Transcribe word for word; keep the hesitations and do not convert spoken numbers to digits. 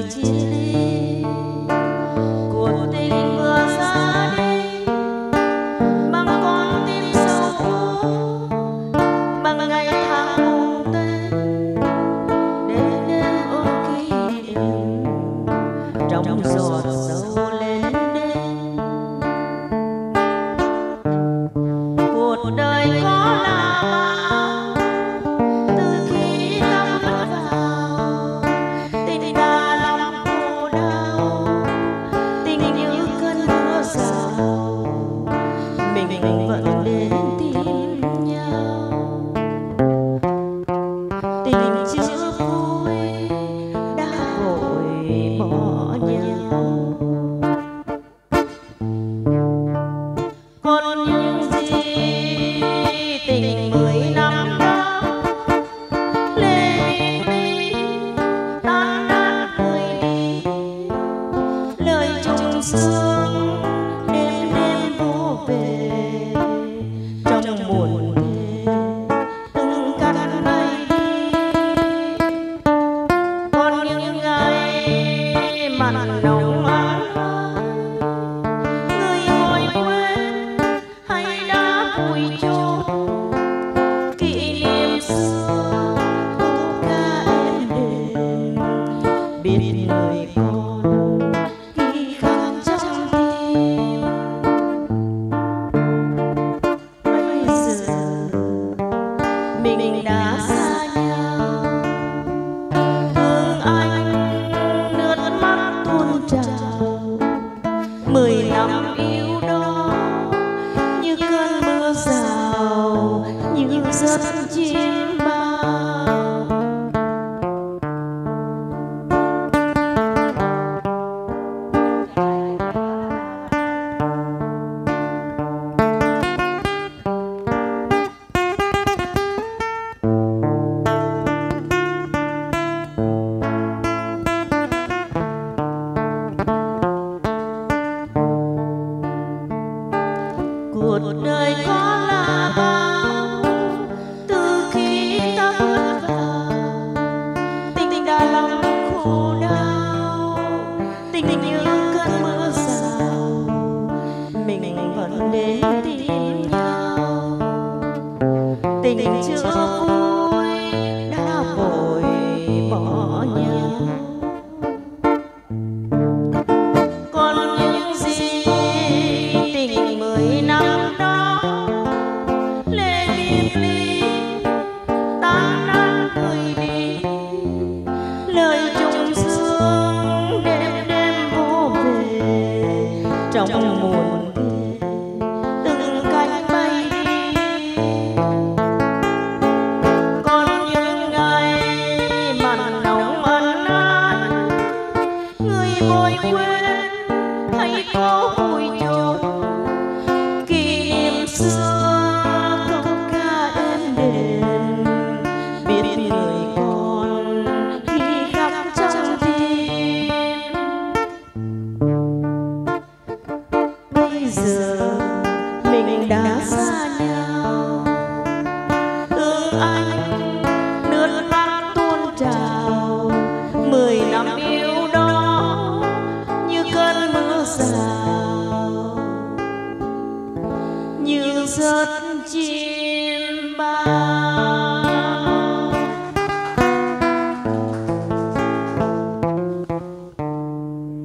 người chia ly, cuộc tình vừa ra đi bằng con tim sâu bằng ngày tháng cùng tên để đêm ôm kỷ niệm trong giọt sâu lên đêm. Cuộc đời có là bao từ khi ta bước vào, tình đã lòng khổ đau, tình như cơn mưa rào, mình vẫn đến tìm nhau. Tình chưa vui đã vội bỏ nhau, còn những gì tình mười năm đó lê ly tan nát cười đi, lời trùng sương đêm đêm vô về trong buồn thề từng cánh bay đi. Còn những ngày mặn nồng ấm người ngồi quên hay đã vùi chôn kỷ niệm xưa câu ca êm đềm, biết người con ghi khắc trong tim. Bây giờ mình đã xa nhau, thương anh nước mắt tuôn trào, mười năm yêu đó như cơn mưa rào, như giấc chim bao. Cuộc đời có là bao từ khi ta bước vào, tình đã lòng khổ đau, tình như cơn mưa rào, mình vẫn đến tìm nhau. Tình chưa vui đã vội bỏ nhau, còn những gì tình mười năm đó lê biệt ly tan nát cười đi, lời trùng sương đêm đêm vô về trong muộn thề từng cánh bay đi. Còn những ngày mặn nồng ân ái người vội quên hay có vui cho